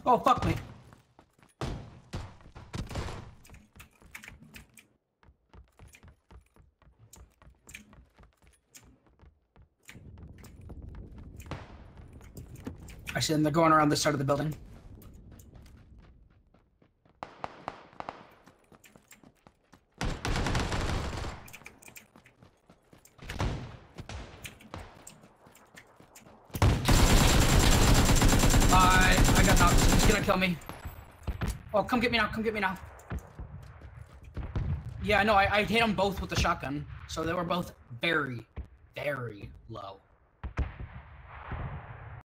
Oh, fuck me. I see them. They're going around this side of the building. I got knocked. He's gonna kill me. Oh, come get me now. Come get me now. Yeah, no, I hit them both with the shotgun. So they were both very, very low.